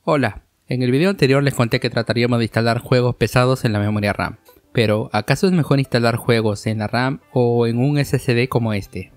Hola, en el video anterior les conté que trataríamos de instalar juegos pesados en la memoria RAM. Pero, ¿acaso es mejor instalar juegos en la RAM o en un SSD como este?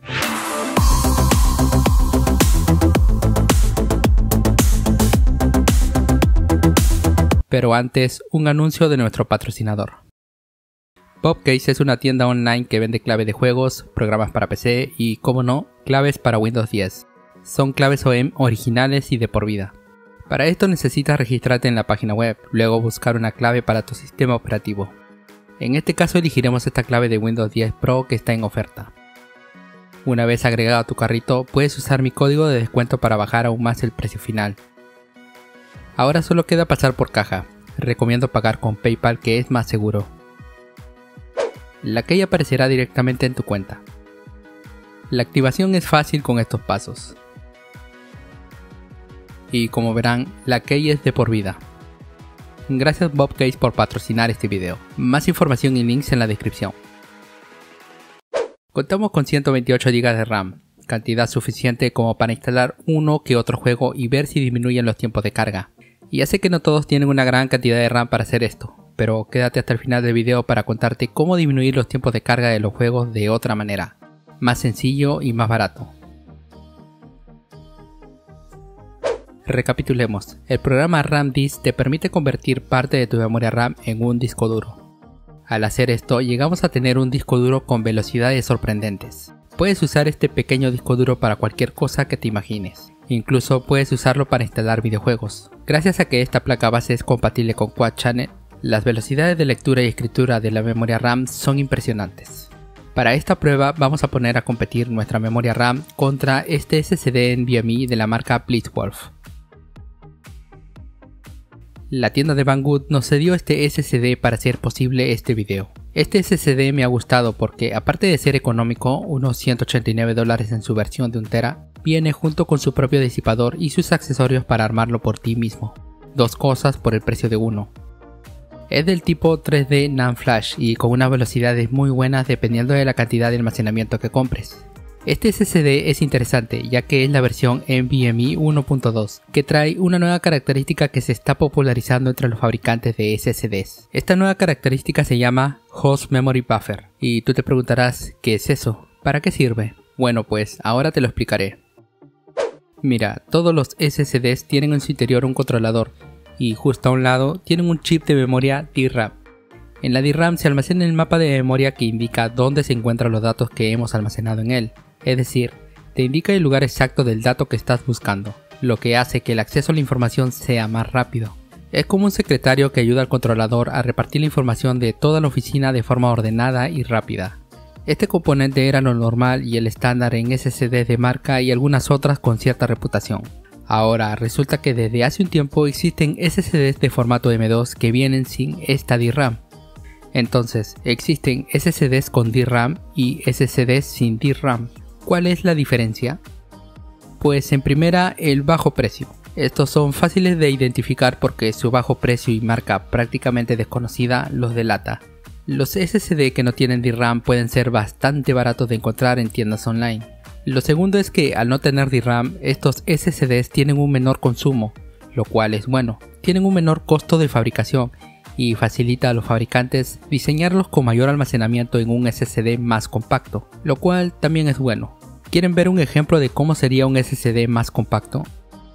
Pero antes, un anuncio de nuestro patrocinador. Bobcase es una tienda online que vende claves de juegos, programas para PC y, como no, claves para Windows 10. Son claves OEM originales y de por vida. Para esto necesitas registrarte en la página web, luego buscar una clave para tu sistema operativo. En este caso elegiremos esta clave de Windows 10 Pro que está en oferta. Una vez agregado a tu carrito, puedes usar mi código de descuento para bajar aún más el precio final. Ahora solo queda pasar por caja. Recomiendo pagar con PayPal, que es más seguro. La key aparecerá directamente en tu cuenta. La activación es fácil con estos pasos. Y como verán, la key es de por vida. Gracias Bobcase por patrocinar este video. Más información y links en la descripción. Contamos con 128 GB de RAM, cantidad suficiente como para instalar uno que otro juego y ver si disminuyen los tiempos de carga. Y ya sé que no todos tienen una gran cantidad de RAM para hacer esto, pero quédate hasta el final del video para contarte cómo disminuir los tiempos de carga de los juegos de otra manera, más sencillo y más barato. Recapitulemos, el programa RAM-Disk te permite convertir parte de tu memoria RAM en un disco duro. Al hacer esto, llegamos a tener un disco duro con velocidades sorprendentes. Puedes usar este pequeño disco duro para cualquier cosa que te imagines. Incluso puedes usarlo para instalar videojuegos. Gracias a que esta placa base es compatible con Quad Channel, las velocidades de lectura y escritura de la memoria RAM son impresionantes. Para esta prueba vamos a poner a competir nuestra memoria RAM contra este SSD NVMe de la marca Blitzwolf. La tienda de Banggood nos cedió este SSD para hacer posible este video. Este SSD me ha gustado porque, aparte de ser económico, unos $189 en su versión de 1 TB, viene junto con su propio disipador y sus accesorios para armarlo por ti mismo. Dos cosas por el precio de uno. Es del tipo 3D NAND Flash y con unas velocidades muy buenas dependiendo de la cantidad de almacenamiento que compres. Este SSD es interesante ya que es la versión NVMe 1.2 que trae una nueva característica que se está popularizando entre los fabricantes de SSDs. Esta nueva característica se llama Host Memory Buffer y tú te preguntarás ¿qué es eso? ¿Para qué sirve? Bueno, pues ahora te lo explicaré. Mira, todos los SSDs tienen en su interior un controlador y justo a un lado tienen un chip de memoria DRAM. En la DRAM se almacena el mapa de memoria que indica dónde se encuentran los datos que hemos almacenado en él. Es decir, te indica el lugar exacto del dato que estás buscando, lo que hace que el acceso a la información sea más rápido. Es como un secretario que ayuda al controlador a repartir la información de toda la oficina de forma ordenada y rápida. Este componente era lo normal y el estándar en SSD de marca y algunas otras con cierta reputación. Ahora resulta que desde hace un tiempo existen SSDs de formato M2 que vienen sin esta DRAM. Entonces, existen SSDs con DRAM y SSDs sin DRAM. ¿Cuál es la diferencia? Pues en primera, el bajo precio. Estos son fáciles de identificar porque su bajo precio y marca prácticamente desconocida los delata. Los SSD que no tienen DRAM pueden ser bastante baratos de encontrar en tiendas online. Lo segundo es que al no tener DRAM, estos SSDs tienen un menor consumo, lo cual es bueno. Tienen un menor costo de fabricación y facilita a los fabricantes diseñarlos con mayor almacenamiento en un SSD más compacto, lo cual también es bueno. ¿Quieren ver un ejemplo de cómo sería un SSD más compacto?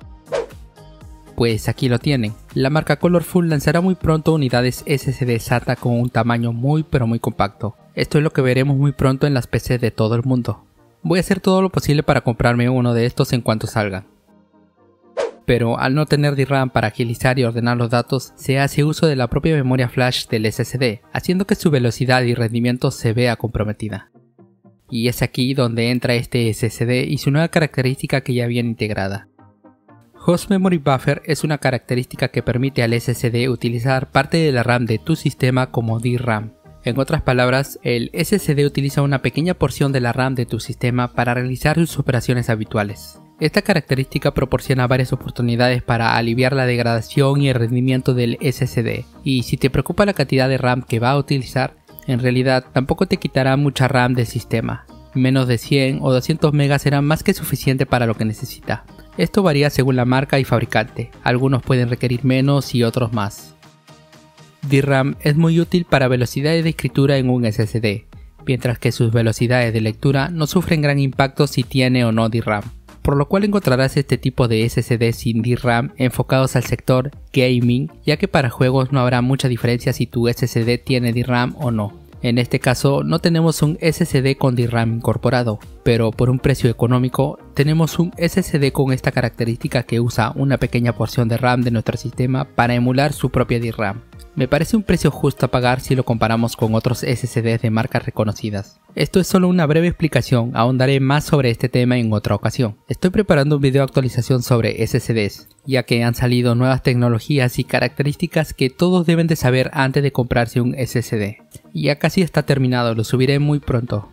Pues aquí lo tienen. La marca Colorful lanzará muy pronto unidades SSD SATA con un tamaño muy compacto. Esto es lo que veremos muy pronto en las PCs de todo el mundo. Voy a hacer todo lo posible para comprarme uno de estos en cuanto salgan. Pero al no tener DRAM para agilizar y ordenar los datos, se hace uso de la propia memoria flash del SSD, haciendo que su velocidad y rendimiento se vea comprometida. Y es aquí donde entra este SSD y su nueva característica que ya viene integrada. Host Memory Buffer es una característica que permite al SSD utilizar parte de la RAM de tu sistema como DRAM. En otras palabras, el SSD utiliza una pequeña porción de la RAM de tu sistema para realizar sus operaciones habituales. Esta característica proporciona varias oportunidades para aliviar la degradación y el rendimiento del SSD, y si te preocupa la cantidad de RAM que va a utilizar, en realidad tampoco te quitará mucha RAM del sistema. Menos de 100 o 200 megas será más que suficiente para lo que necesita. Esto varía según la marca y fabricante, algunos pueden requerir menos y otros más. DRAM es muy útil para velocidades de escritura en un SSD, mientras que sus velocidades de lectura no sufren gran impacto si tiene o no DRAM, por lo cual encontrarás este tipo de SSD sin DRAM enfocados al sector gaming, ya que para juegos no habrá mucha diferencia si tu SSD tiene DRAM o no. En este caso no tenemos un SSD con DRAM incorporado, pero por un precio económico tenemos un SSD con esta característica que usa una pequeña porción de RAM de nuestro sistema para emular su propia DRAM. Me parece un precio justo a pagar si lo comparamos con otros SSDs de marcas reconocidas. Esto es solo una breve explicación, ahondaré más sobre este tema en otra ocasión. Estoy preparando un video de actualización sobre SSDs, ya que han salido nuevas tecnologías y características que todos deben de saber antes de comprarse un SSD. Ya casi está terminado, lo subiré muy pronto.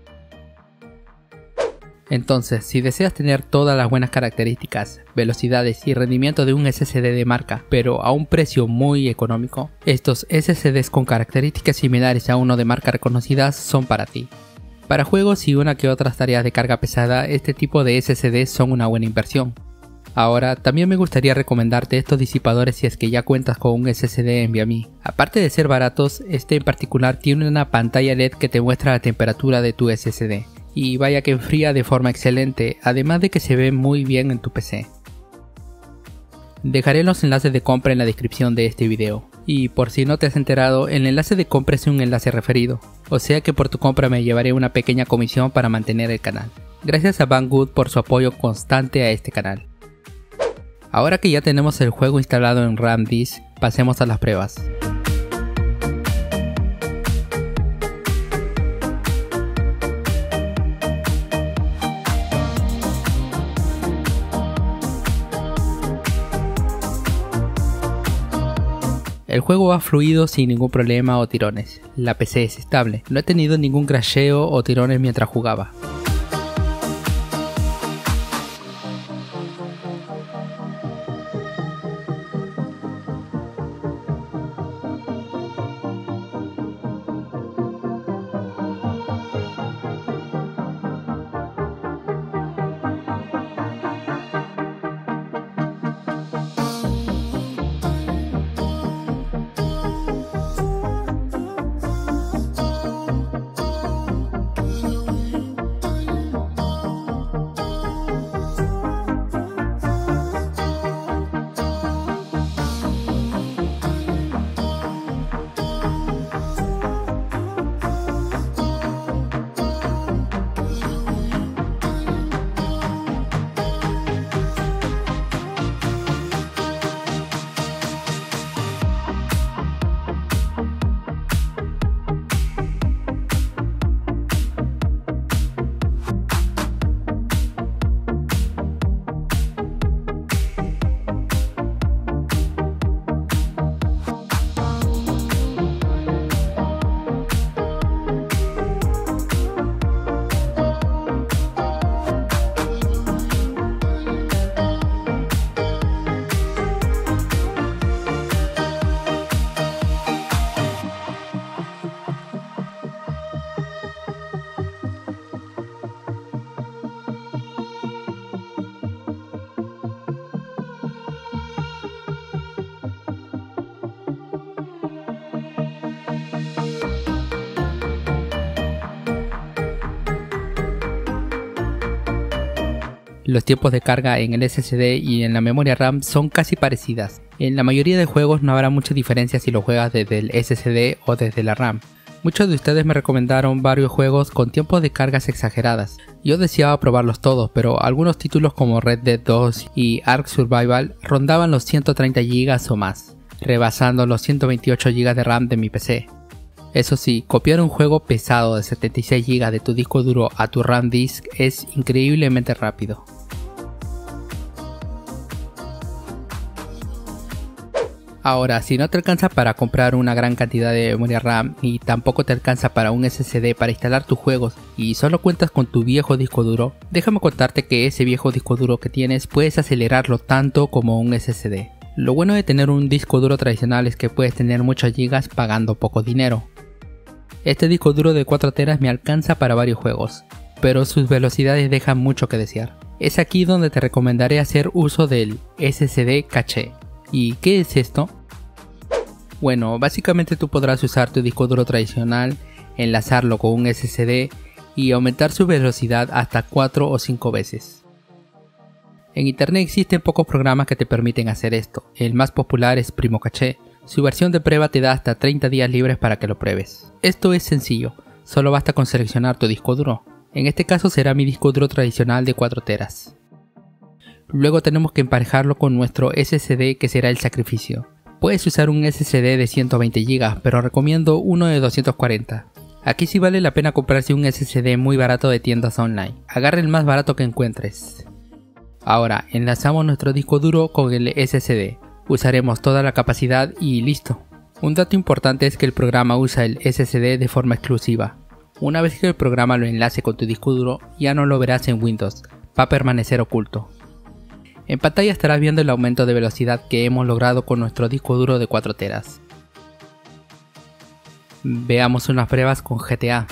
Entonces, si deseas tener todas las buenas características, velocidades y rendimiento de un SSD de marca, pero a un precio muy económico, estos SSDs con características similares a uno de marca reconocidas son para ti. Para juegos y una que otras tareas de carga pesada, este tipo de SSDs son una buena inversión. Ahora, también me gustaría recomendarte estos disipadores si es que ya cuentas con un SSD NVMe. Aparte de ser baratos, este en particular tiene una pantalla LED que te muestra la temperatura de tu SSD. Y vaya que enfría de forma excelente, además de que se ve muy bien en tu PC. Dejaré los enlaces de compra en la descripción de este video. Y por si no te has enterado, el enlace de compra es un enlace referido, o sea que por tu compra me llevaré una pequeña comisión para mantener el canal. Gracias a Banggood por su apoyo constante a este canal. Ahora que ya tenemos el juego instalado en RAM Disk, pasemos a las pruebas. El juego va fluido sin ningún problema o tirones. La PC es estable. No he tenido ningún crasheo o tirones mientras jugaba. Los tiempos de carga en el SSD y en la memoria RAM son casi parecidas. En la mayoría de juegos no habrá mucha diferencia si lo juegas desde el SSD o desde la RAM. Muchos de ustedes me recomendaron varios juegos con tiempos de cargas exageradas. Yo deseaba probarlos todos, pero algunos títulos como Red Dead 2 y Ark Survival rondaban los 130 GB o más, rebasando los 128 GB de RAM de mi PC. Eso sí, copiar un juego pesado de 76 GB de tu disco duro a tu RAM disk es increíblemente rápido. Ahora, si no te alcanza para comprar una gran cantidad de memoria RAM y tampoco te alcanza para un SSD para instalar tus juegos y solo cuentas con tu viejo disco duro, déjame contarte que ese viejo disco duro que tienes puedes acelerarlo tanto como un SSD. Lo bueno de tener un disco duro tradicional es que puedes tener muchos gigas pagando poco dinero. Este disco duro de 4 teras me alcanza para varios juegos, pero sus velocidades dejan mucho que desear. Es aquí donde te recomendaré hacer uso del SSD caché. ¿Y qué es esto? Bueno, básicamente tú podrás usar tu disco duro tradicional, enlazarlo con un SSD y aumentar su velocidad hasta 4 o 5 veces. En internet existen pocos programas que te permiten hacer esto. El más popular es Primo Caché. Su versión de prueba te da hasta 30 días libres para que lo pruebes. Esto es sencillo, solo basta con seleccionar tu disco duro. En este caso será mi disco duro tradicional de 4 teras. Luego tenemos que emparejarlo con nuestro SSD, que será el sacrificio. Puedes usar un SSD de 120 GB, pero recomiendo uno de 240. Aquí sí vale la pena comprarse un SSD muy barato de tiendas online. Agarra el más barato que encuentres. Ahora enlazamos nuestro disco duro con el SSD. Usaremos toda la capacidad y listo. Un dato importante es que el programa usa el SSD de forma exclusiva. Una vez que el programa lo enlace con tu disco duro, ya no lo verás en Windows, va a permanecer oculto. En pantalla estarás viendo el aumento de velocidad que hemos logrado con nuestro disco duro de 4 teras. Veamos unas pruebas con GTA.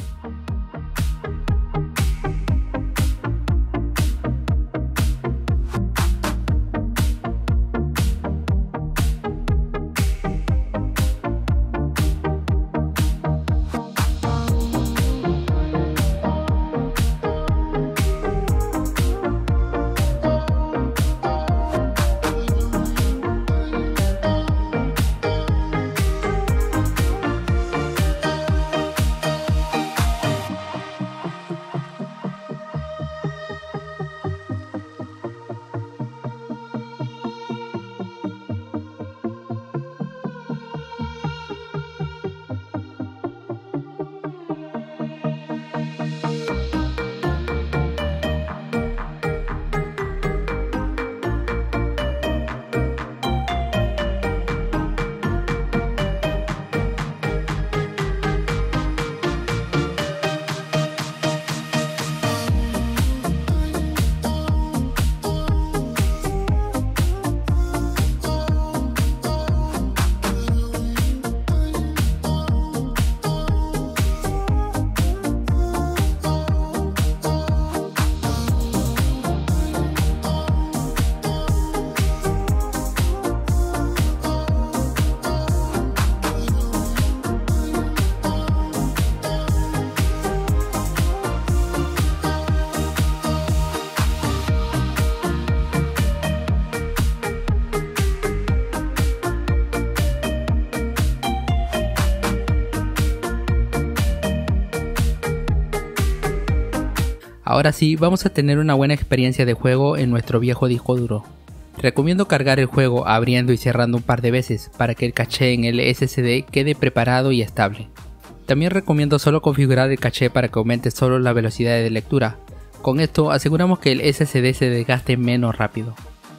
Ahora sí, vamos a tener una buena experiencia de juego en nuestro viejo disco duro. Recomiendo cargar el juego abriendo y cerrando un par de veces para que el caché en el SSD quede preparado y estable. También recomiendo solo configurar el caché para que aumente solo la velocidad de lectura. Con esto aseguramos que el SSD se desgaste menos rápido.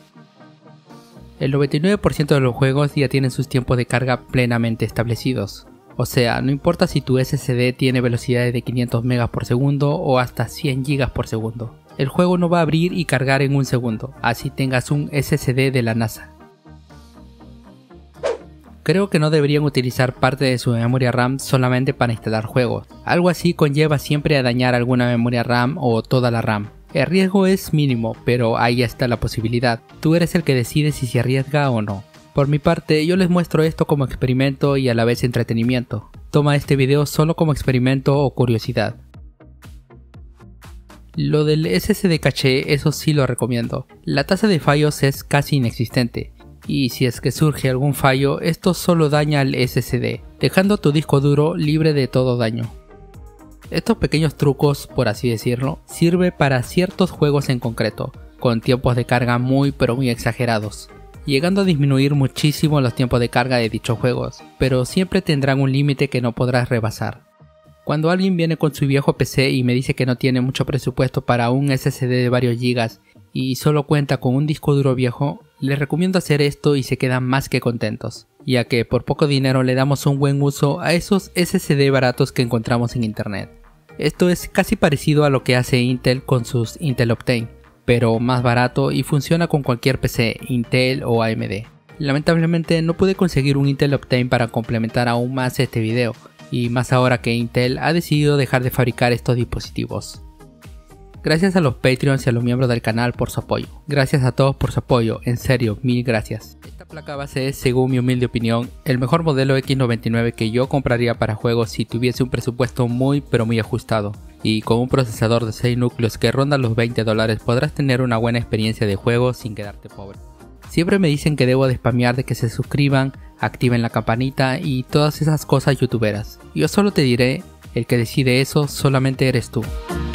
El 99% de los juegos ya tienen sus tiempos de carga plenamente establecidos. O sea, no importa si tu SSD tiene velocidades de 500 MB por segundo o hasta 100 GB por segundo. El juego no va a abrir y cargar en un segundo, así tengas un SSD de la NASA. Creo que no deberían utilizar parte de su memoria RAM solamente para instalar juegos. Algo así conlleva siempre a dañar alguna memoria RAM o toda la RAM. El riesgo es mínimo, pero ahí está la posibilidad. Tú eres el que decide si se arriesga o no. Por mi parte, yo les muestro esto como experimento y a la vez entretenimiento. Toma este video solo como experimento o curiosidad. Lo del SSD caché, eso sí lo recomiendo. La tasa de fallos es casi inexistente, y si es que surge algún fallo, esto solo daña al SSD, dejando tu disco duro libre de todo daño. Estos pequeños trucos, por así decirlo, sirve para ciertos juegos en concreto, con tiempos de carga muy exagerados, llegando a disminuir muchísimo los tiempos de carga de dichos juegos, pero siempre tendrán un límite que no podrás rebasar. Cuando alguien viene con su viejo PC y me dice que no tiene mucho presupuesto para un SSD de varios gigas y solo cuenta con un disco duro viejo, les recomiendo hacer esto y se quedan más que contentos, ya que por poco dinero le damos un buen uso a esos SSD baratos que encontramos en internet. Esto es casi parecido a lo que hace Intel con sus Intel Optane, pero más barato y funciona con cualquier PC, Intel o AMD. Lamentablemente no pude conseguir un Intel Optane para complementar aún más este video, y más ahora que Intel ha decidido dejar de fabricar estos dispositivos. Gracias a los Patreons y a los miembros del canal por su apoyo. Gracias a todos por su apoyo, en serio, mil gracias. Esta placa base es, según mi humilde opinión, el mejor modelo X99 que yo compraría para juegos si tuviese un presupuesto muy ajustado. Y con un procesador de 6 núcleos que ronda los $20 podrás tener una buena experiencia de juego sin quedarte pobre. Siempre me dicen que debo de spamear de que se suscriban, activen la campanita y todas esas cosas youtuberas. Yo solo te diré, el que decide eso solamente eres tú.